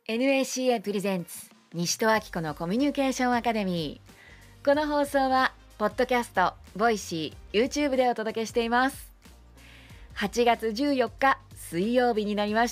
NACA プレゼンツ西戸明子のコミュニケーションアカデミー。この放送はポッドキャスト、ボイシー、YouTube でお届けしています。8月14日水曜日になりました。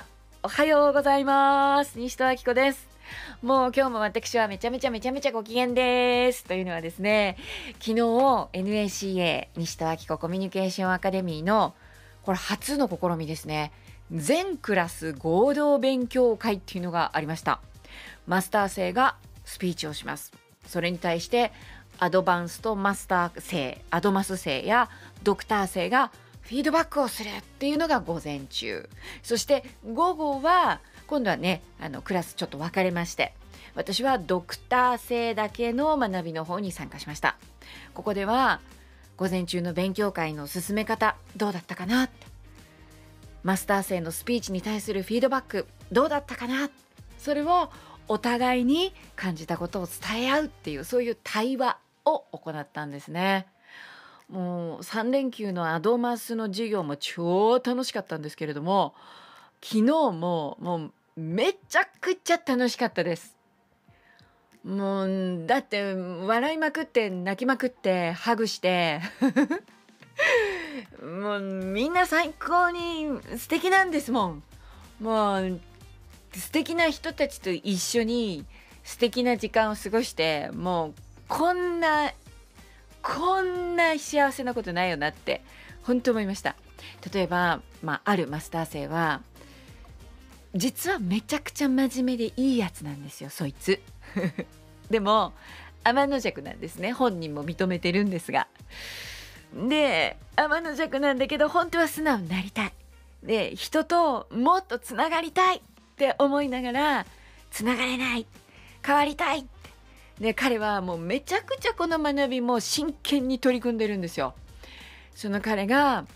おはようございます。西戸明子です。もう今日も私はめちゃめちゃご機嫌です。というのはですね、昨日 NACA 西戸明子コミュニケーションアカデミーのこれ初の試みですね。全クラス合同勉強会っていうのがありました。マスター生がスピーチをします。それに対してアドバンスとマスター生、アドマス生やドクター生がフィードバックをするっていうのが午前中。そして午後は今度はね、クラスちょっと分かれまして、私はドクター生だけの学びの方に参加しました。ここでは午前中の勉強会の進め方どうだったかなって、マスター生のスピーチに対するフィードバックどうだったかな、それをお互いに感じたことを伝え合うっていう、そういう対話を行ったんですね。もう3連休のアドマスの授業も超楽しかったんですけれども、昨日もうめちゃくちゃ楽しかったです。もうだって笑いまくって泣きまくってハグしてもうみんな最高に素敵なんですもん。もう素敵な人たちと一緒に素敵な時間を過ごして、もうこんな幸せなことないよなって本当思いました。例えば、あるマスター生は実はめちゃくちゃ真面目でいいやつなんですよ、そいつでも天の弱なんですね。本人も認めてるんですが、で天の弱なんだけど本当は素直になりたい、で人ともっとつながりたいって思いながらつながれない、変わりたいって、で彼はもうめちゃくちゃこの学びも真剣に取り組んでるんですよ。その彼が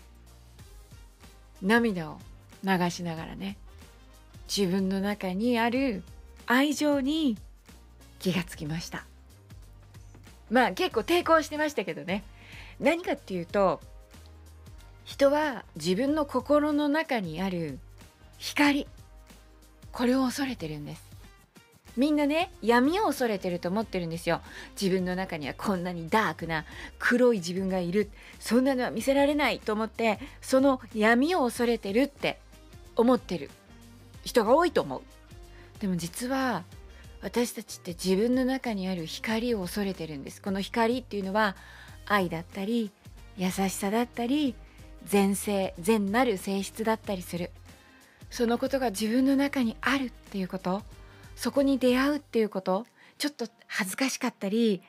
涙を流しながらね、自分の中にある愛情に気がつきました。結構抵抗してましたけどね。何かっていうと、人は自分の心の中にある光、これを恐れてるんです。みんなね、闇を恐れてると思ってるんですよ。自分の中にはこんなにダークな黒い自分がいる、そんなのは見せられないと思って、その闇を恐れてるって思ってる人が多いと思う。でも実は私たちって自分の中にある光を恐れてるんです。この光っていうのは愛だったり優しさだったり善なる性質だったりする。そのことが自分の中にあるっていうこと、そこに出会うっていうこと、ちょっと恥ずかしかったり、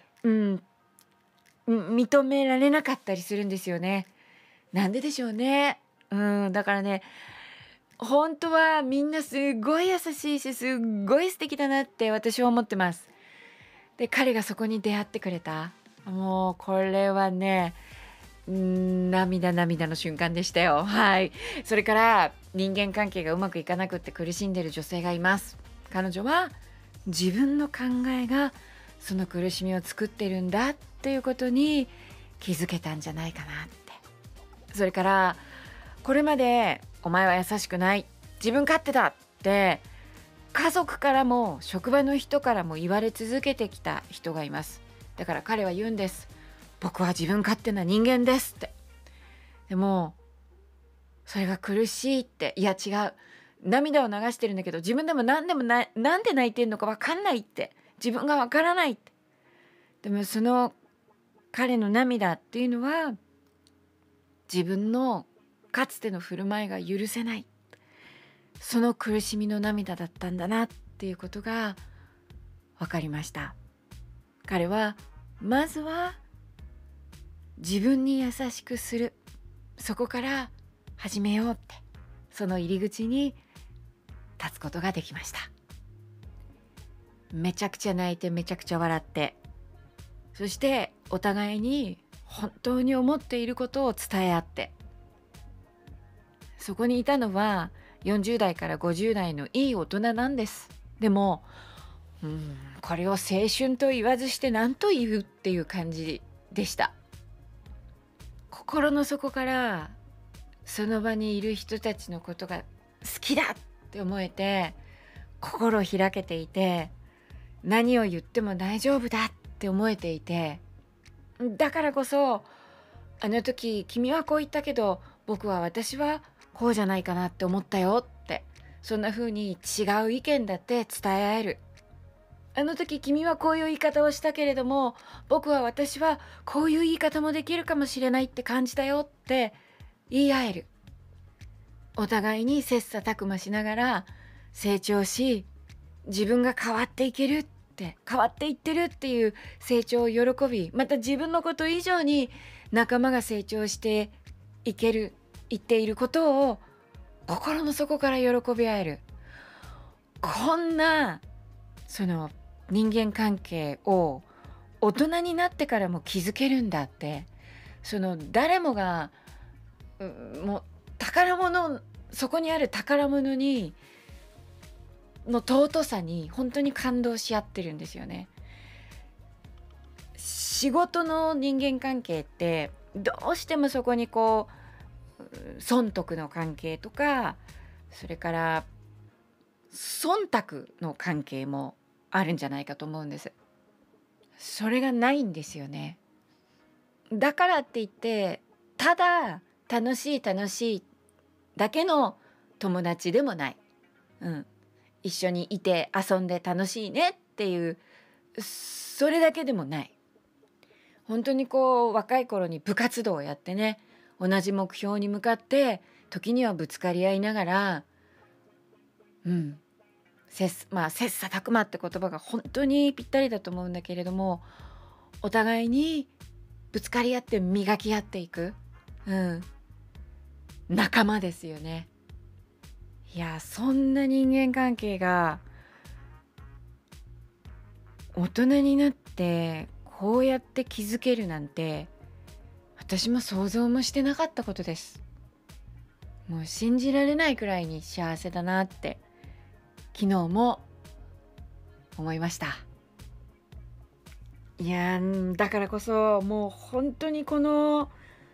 認められなかったりするんですよね。なんででしょうね。だからね、本当はみんなすごい優しいし、すっごい素敵だなって私は思ってます。で彼がそこに出会ってくれた、もうこれはね、涙の瞬間でしたよ。はい。それから人間関係がうまくいかなくって苦しんでる女性がいます。彼女は自分の考えがその苦しみを作ってるんだっていうことに気づけたんじゃないかなって。それからこれまでお前は優しくない、自分勝手だって家族からも職場の人からも言われ続けてきた人がいます。だから彼は言うんです。僕は自分勝手な人間ですって。でもそれが苦しいって、いや違う、涙を流してるんだけど自分でもなんで泣いてんのか分かんないって、自分が分からないって。でもその彼の涙っていうのは自分のかつての振る舞いが許せない、その苦しみの涙だったんだなっていうことが分かりました。彼はまずは自分に優しくする、そこから始めようって、その入り口に立つことができました。めちゃくちゃ泣いてめちゃくちゃ笑って、そしてお互いに本当に思っていることを伝え合って、そこにいたのは40代から50代のいい大人なんです。でもこれを青春と言わずして何と言うっていう感じでした。心の底からその場にいる人たちのことが好きだって思えて、 心開けていて、何を言っても大丈夫だって思えていて、だからこそあの時君はこう言ったけど私はこうじゃないかなって思ったよって、そんな風に違う意見だって伝え合える。あの時君はこういう言い方をしたけれども私はこういう言い方もできるかもしれないって感じたよって言い合える。お互いに切磋琢磨しながら成長し、自分が変わっていけるって変わっていってるっていう成長を喜び、また自分のこと以上に仲間が成長していける言っていることを心の底から喜び合える。こんなその人間関係を大人になってからも築けるんだって、その誰もがもう宝物、そこにある宝物にの尊さに本当に感動し合ってるんですよね。仕事の人間関係ってどうしてもそこに損得の関係とか、それから忖度の関係もあるんじゃないかと思うんです。それがないんですよね。だからって言ってただ楽しい楽しいだけの友達でもない、一緒にいて遊んで楽しいねっていうそれだけでもない。本当に若い頃に部活動をやってね、同じ目標に向かって時にはぶつかり合いながら、切磋琢磨って言葉が本当にぴったりだと思うんだけれども、お互いにぶつかり合って磨き合っていく、仲間ですよね。いや、そんな人間関係が大人になってこうやって築けるなんて、私も想像もしてなかったことです。もう信じられないくらいに幸せだなって昨日も思いました。いやだからこそもう本当にこの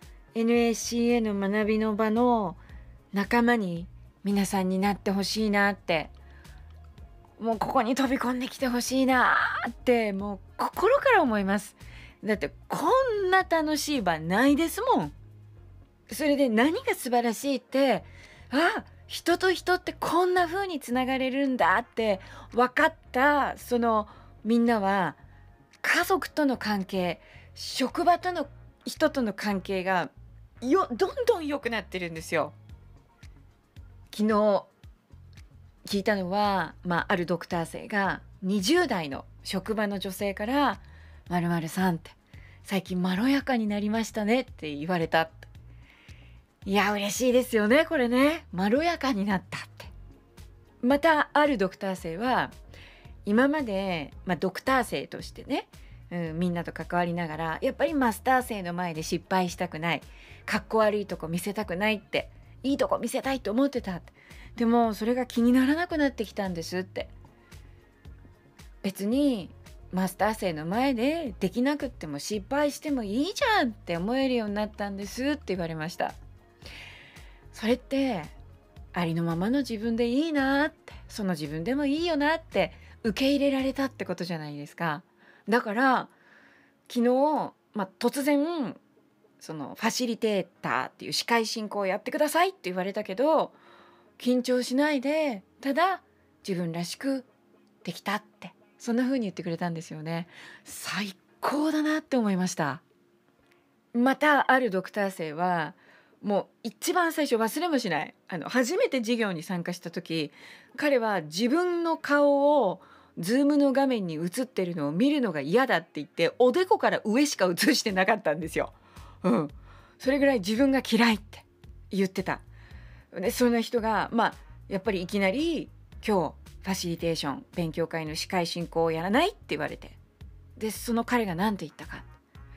NACA の学びの場の仲間に皆さんになってほしいなって、もうここに飛び込んできてほしいなってもう心から思います。だってこんな楽しい場ないですもん。それで何が素晴らしいって、人と人ってこんな風につながれるんだって分かったそのみんなは、家族との関係、職場との人との関係がどんどん良くなってるんですよ。昨日聞いたのは、あるドクター生が20代の職場の女性から「〇〇さんって最近まろやかになりましたね」って言われた。いや嬉しいですよねこれね、まろやかになったって。またあるドクター生は今まで、ドクター生としてね、みんなと関わりながらやっぱりマスター生の前で失敗したくない、かっこ悪いとこ見せたくないって、いいとこ見せたいと思ってたって。でもそれが気にならなくなってきたんですって。別にマスター生の前でできなくっても失敗してもいいじゃんって思えるようになったんですって言われました。それってありのままの自分でいいなって、その自分でもいいよなって受け入れられたってことじゃないですか。だから昨日、突然そのファシリテーターっていう司会進行をやってくださいって言われたけど、緊張しないでただ自分らしくできたって、そんな風に言ってくれたんですよね。最高だなって思いました。またあるドクター生はもう一番最初忘れもしない、初めて授業に参加した時、彼は自分の顔をズームの画面に映ってるのを見るのが嫌だって言っておでこから上しか映してなかったんですよ。それぐらい自分が嫌いって言ってた。でそんな人がやっぱりいきなり今日ファシリテーション勉強会の司会進行をやらないって言われて、でその彼が何て言ったか、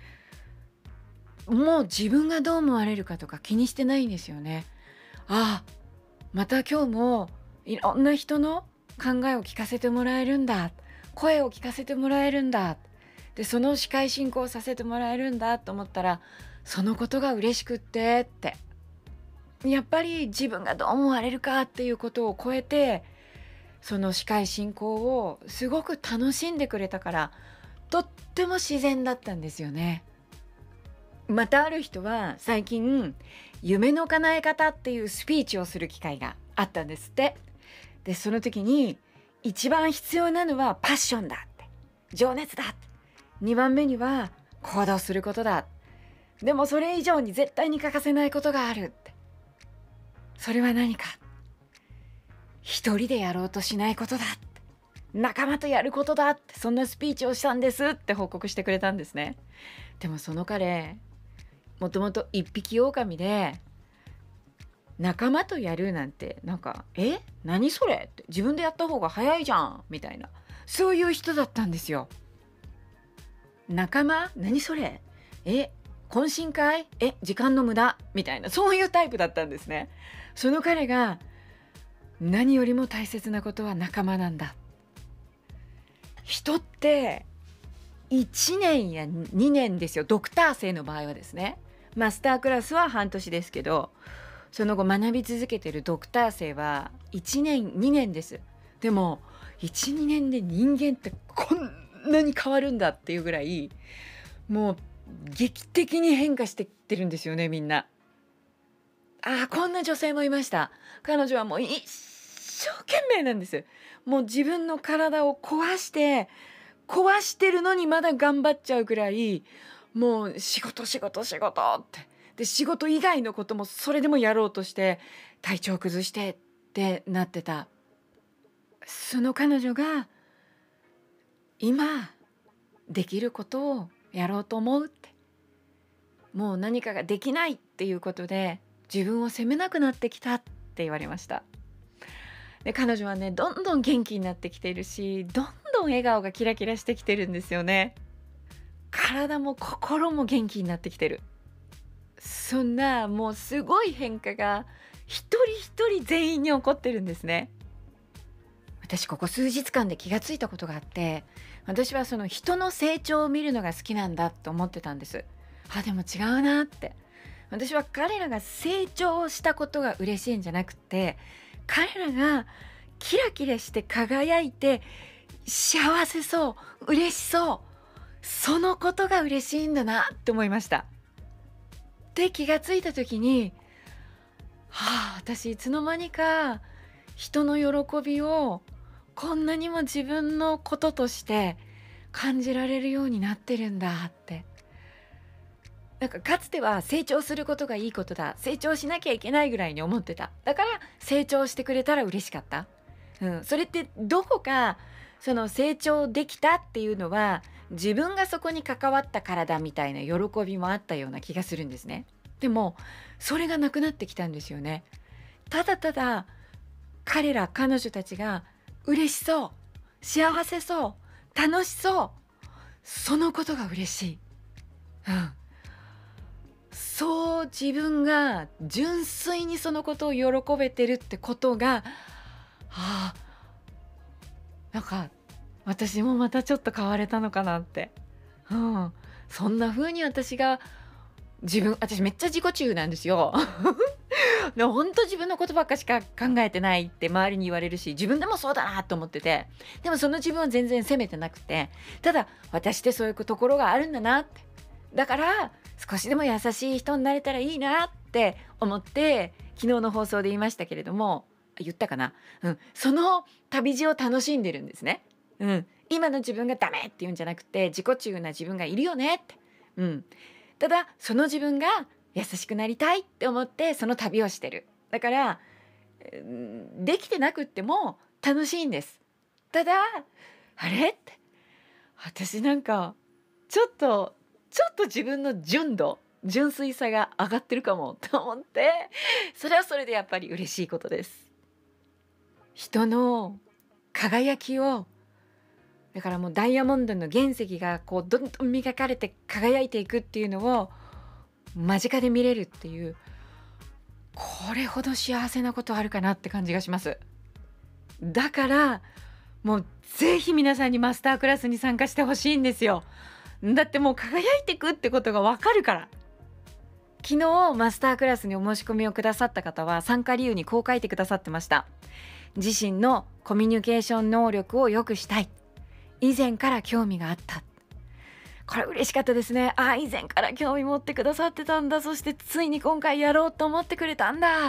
もう自分がどう思われるかとか気にしてないんですよね。また今日もいろんな人の考えを聞かせてもらえるんだ、声を聞かせてもらえるんだ、でその司会進行させてもらえるんだと思ったら、そのことが嬉しくってって、やっぱり自分がどう思われるかっていうことを超えて、 その司会進行をすごく楽しんでくれたから、とっても自然だったんですよね。またある人は最近夢の叶え方っていうスピーチをする機会があったんですって。でその時に一番必要なのはパッションだって、情熱だって、2番目には行動することだ、でもそれ以上に絶対に欠かせないことがあるって、それは何か、一人でやろうとしないことだって、仲間とやることだって、そんなスピーチをしたんですって報告してくれたんですね。でもその彼、もともと一匹狼で、仲間とやるなんてなんか何それって、自分でやった方が早いじゃんみたいな、そういう人だったんですよ。仲間何それ、懇親会、時間の無駄みたいな、そういうタイプだったんですね。その彼が何よりも大切なことは仲間なんだ。人って1年や2年ですよ。ドクター生の場合はですね。マスタークラスは半年ですけど、その後学び続けているドクター生は1年2年です。でも 1,2 年で人間ってこんなに変わるんだっていうぐらい、もう劇的に変化していってるんですよね、みんな。こんな女性もいました。彼女はもう一生懸命なんです。もう自分の体を壊してるのにまだ頑張っちゃうぐらい、もう仕事ってで、仕事以外のこともそれでもやろうとして体調崩してってなってた、その彼女が今できることをやろうと思うって、もう何かができないっていうことで自分を責めなくなってきたって言われました。で彼女はね、どんどん元気になってきているし、どんどん笑顔がキラキラしてきてるんですよね。体も心も元気になってきてる。そんなもうすごい変化が一人一人全員に起こってるんですね。私ここ数日間で気がついたことがあって、私はその人の成長を見るのが好きなんだと思ってたんです。でも違うなって。私は彼らが成長したことが嬉しいんじゃなくて、彼らがキラキラして輝いて幸せそう、嬉しそう、そのことが嬉しいんだなって思いました。で気がついた時に、私いつの間にか人の喜びをこんなにも自分のこととして感じられるようになってるんだって。なんかかつては成長することがいいことだ、成長しなきゃいけないぐらいに思ってた。だから成長してくれたら嬉しかった。それってどこかその成長できたっていうのは自分がそこに関わったからだみたいな喜びもあったような気がするんですね。でもそれがなくなってきたんですよね。ただただ彼女たちが嬉しそう、幸せそう、楽しそう、そのことが嬉しい。そう自分が純粋にそのことを喜べてるってことが、なんか私もまたちょっと変われたのかなって、そんな風に私めっちゃ自己中なんですよ。でも本当自分のことばっかしか考えてないって周りに言われるし、自分でもそうだなと思ってて、でもその自分は全然責めてなくて、ただ私ってそういうところがあるんだなって、だから少しでも優しい人になれたらいいなって思って、昨日の放送で言いましたけれども、言ったかな、その旅路を楽しんでるんですね。今の自分がダメっていうんじゃなくて、自己中な自分がいるよねって、ただその自分が優しくなりたいって思ってその旅をしてる。だからできてなくっても楽しいんです。ただあれって私なんかちょっと自分の純粋さが上がってるかもと思って、それはそれでやっぱり嬉しいことです。人の輝きを、だからもうダイヤモンドの原石がこうどんどん磨かれて輝いていくっていうのを間近で見れるっていう、これほど幸せなことあるかなって感じがします。だからもうぜひ皆さんにマスタークラスに参加してほしいんですよ。だってもう輝いていくってことがわかるから。昨日マスタークラスにお申し込みをくださった方は参加理由にこう書いてくださってました。 自身のコミュニケーション能力を良くしたい。以前から興味があった。これ嬉しかったですね。以前から興味持ってくださってたんだ。そしてついに今回やろうと思ってくれたんだって。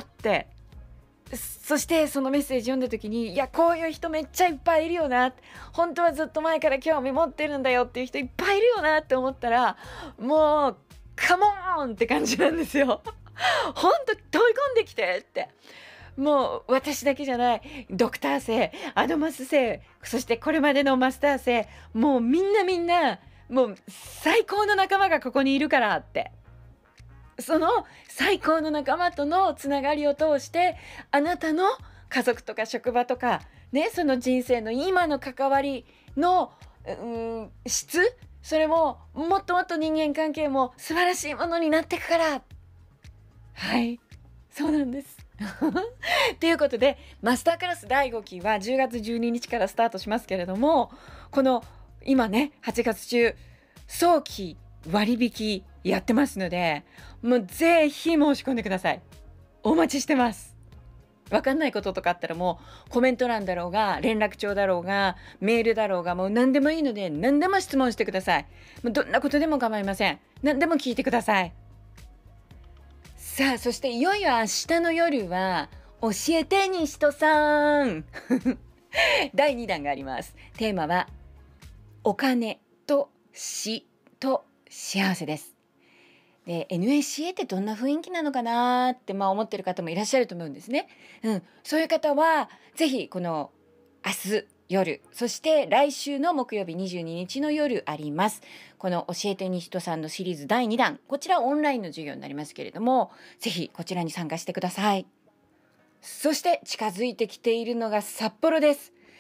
そしてそのメッセージ読んだ時に、いやこういう人めっちゃいっぱいいるよな、本当はずっと前から興味持ってるんだよっていう人いっぱいいるよなって思ったら、もうカモーンって感じなんですよ。本当飛び込んできてって、もう私だけじゃない、ドクター生、アドマス生、そしてこれまでのマスター生、もうみんなもう最高の仲間がここにいるからって、その最高の仲間とのつながりを通して、あなたの家族とか職場とかね、その人生の今の関わりの質、それももっともっと人間関係も素晴らしいものになっていくから。はい、そうなんですということで、マスタークラス第5期は10月12日からスタートしますけれども、この今ね8月中早期割引やってますので、もうぜひ申し込んでください。お待ちしてます。わかんないこととかあったら、もうコメント欄だろうが連絡帳だろうがメールだろうが、もう何でもいいので何でも質問してください。もうどんなことでも構いません。何でも聞いてください。さあ、そしていよいよ明日の夜は教えて西戸さん第2弾があります。テーマはお金と死と幸せです。で NSCA ってどんな雰囲気なのかなって、思ってる方もいらっしゃると思うんですね。そういう方はぜひこの明日夜、そして来週の木曜日22日の夜あります、この教えて西戸さんのシリーズ第2弾、こちらオンラインの授業になりますけれども、ぜひこちらに参加してください。そして近づいてきているのが札幌です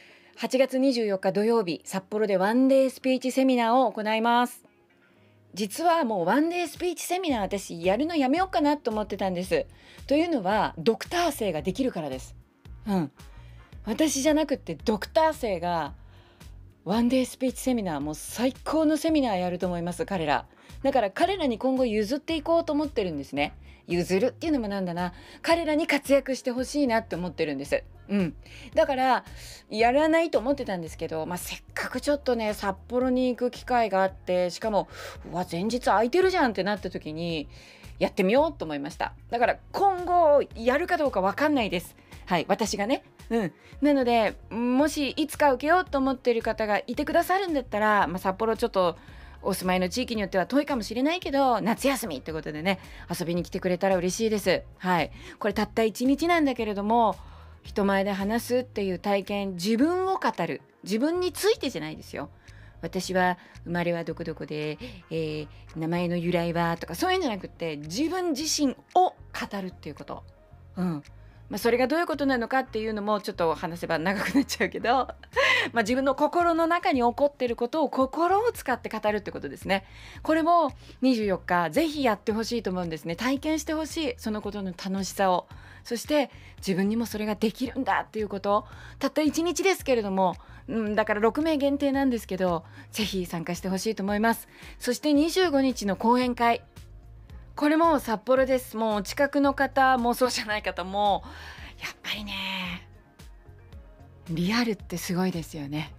。8月24日土曜日、札幌でワンデースピーチセミナーを行います。実はもうワンデースピーチセミナー、私やるのやめようかなと思ってたんです。というのはドクター生ができるからです。私じゃなくってドクター生がワンデースピーチセミナー、もう最高のセミナーやると思います、彼ら。だから彼らに今後譲っていこうと思ってるんですね。譲るっていうのもなんだな、彼らに活躍してほしいなって思ってるんです。だからやらないと思ってたんですけど、せっかくちょっとね札幌に行く機会があって、しかも前日空いてるじゃんってなった時にやってみようと思いました。だから今後やるかどうか分かんないです。私がね。なのでもしいつか受けようと思っている方がいてくださるんだったら、札幌ちょっとお住まいの地域によっては遠いかもしれないけど、夏休みってことでね遊びに来てくれたら嬉しいです。これたった1日なんだけれども、人前で話すっていう体験、自分を語る、自分についてじゃないですよ。私は生まれはどこどこで、名前の由来はとかそういうんじゃなくって、自分自身を語るっていうこと。それがどういうことなのかっていうのもちょっと話せば長くなっちゃうけど自分の心の中に起こっていることを心を使って語るってことですね。これも24日ぜひやってほしいと思うんですね。体験してほしい、そのことの楽しさを。そして自分にもそれができるんだっていうこと。たった1日ですけれども、だから6名限定なんですけど、ぜひ参加してほしいと思います。そして25日の講演会、これも札幌です。もう近くの方もそうじゃない方もやっぱりね、リアルってすごいですよね。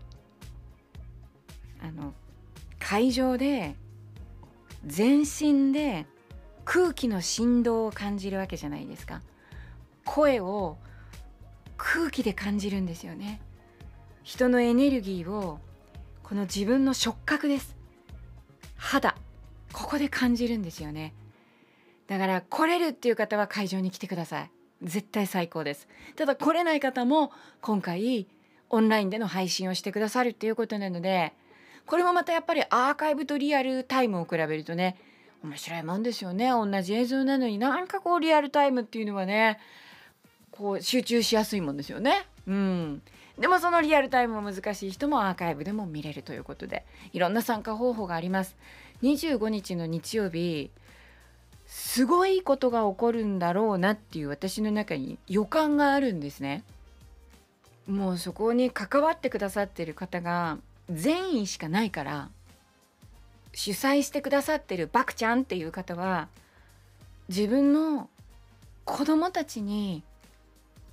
会場で全身で空気の振動を感じるわけじゃないですか。声を空気で感じるんですよね。人のエネルギーをこの自分の触覚です。肌、ここで感じるんですよね。だから来れるっていう方は会場に来てください。絶対最高です。ただ来れない方も今回オンラインでの配信をしてくださるっていうことなので、これもまたやっぱりアーカイブとリアルタイムを比べるとね、面白いもんですよね。同じ映像なのになんかこうリアルタイムっていうのはね、こう集中しやすいもんですよね。でもそのリアルタイムも難しい人もアーカイブでも見れるということで、いろんな参加方法があります。25日の日曜日、すごいことが起こるんだろうなっていう私の中に予感があるんですね。もうそこに関わってくださっている方が善意しかないから、主催してくださってるバクちゃんっていう方は自分の子供たちに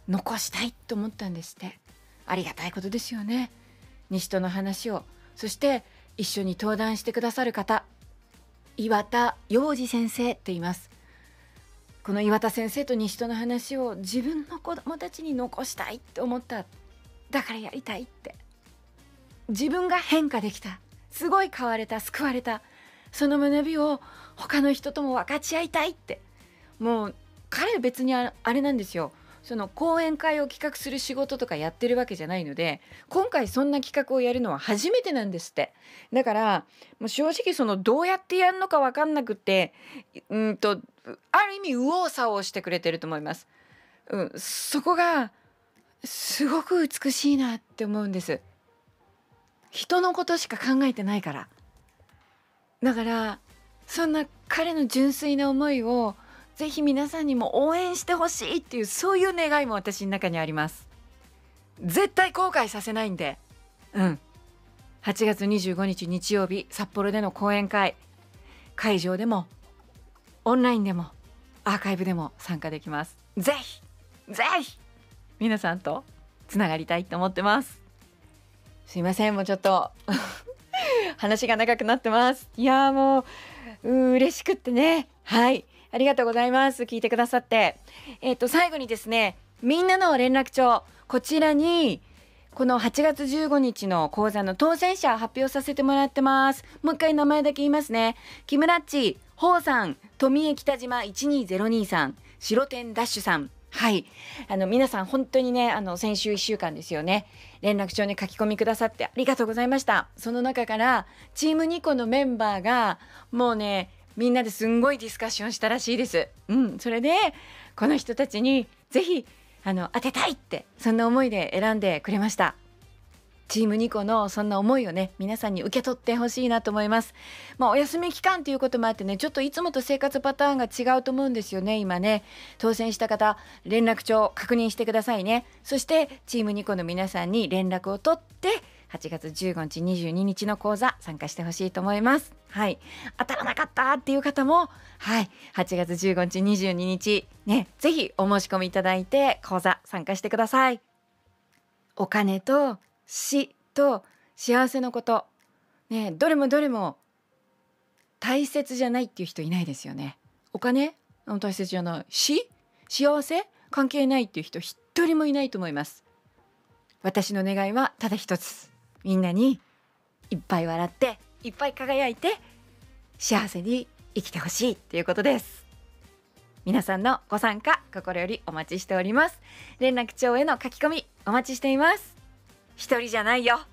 残したいと思ったんですって。ありがたいことですよね。西との話を、そして一緒に登壇してくださる方、岩田洋二先生って言います。この岩田先生と西との話を自分の子供たちに残したいって思った。だからやりたいって。自分が変化できた、すごい変われた、救われた、その学びを他の人とも分かち合いたいって。もう彼別にあれなんですよ、その講演会を企画する仕事とかやってるわけじゃないので、今回そんな企画をやるのは初めてなんですって。だからもう正直そのどうやってやるのか分かんなくて、ある意味右往左往してくれてると思います。そこがすごく美しいなって思うんです。人のことしか考えてないから。だからそんな彼の純粋な思いをぜひ皆さんにも応援してほしいっていう、そういう願いも私の中にあります。絶対後悔させないんで。8月25日日曜日、札幌での講演会、会場でもオンラインでもアーカイブでも参加できます。ぜひ皆さんとつながりたいと思ってます。すいません、もうちょっと話が長くなってます。いやもう嬉しくってね。はい、ありがとうございます。聞いてくださって。最後にですね、みんなの連絡帳、こちらにこの8月15日の講座の当選者発表させてもらってます。もう一回名前だけ言いますね。木村っち、ほうさん、富江北島12023さん、白天ダッシュさん。はい、皆さん本当にね、先週1週間ですよね、連絡帳に書き込みくださってありがとうございました。その中からチームニコのメンバーがもうね、みんなですんごいディスカッションしたらしいです。それでこの人たちにぜひ当てたいって、そんな思いで選んでくれました。チームニコのそんな思いをね、皆さんに受け取ってほしいなと思います。お休み期間ということもあってね、ちょっといつもと生活パターンが違うと思うんですよね。今ね、当選した方連絡帳確認してくださいね。そしてチームニコの皆さんに連絡を取って8月15日22日の講座参加してほしいと思います。はい、当たらなかったっていう方も、はい、8月15日22日ね、ぜひお申し込みいただいて講座参加してください。お金と死と幸せのことね、どれも大切じゃないっていう人いないですよね。お金大切じゃない、幸せ関係ないっていう人一人もいないと思います。私の願いはただ一つ、みんなにいっぱい笑っていっぱい輝いて幸せに生きてほしいっていうことです。皆さんのご参加心よりお待ちしております。連絡帳への書き込みお待ちしています。一人じゃないよ。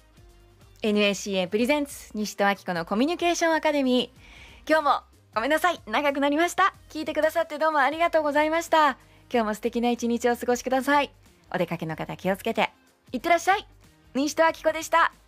NACA プレゼンツ西戸明子のコミュニケーションアカデミー。今日もごめんなさい、長くなりました。聞いてくださってどうもありがとうございました。今日も素敵な一日をお過ごしください。お出かけの方気をつけていってらっしゃい。西戸明子でした。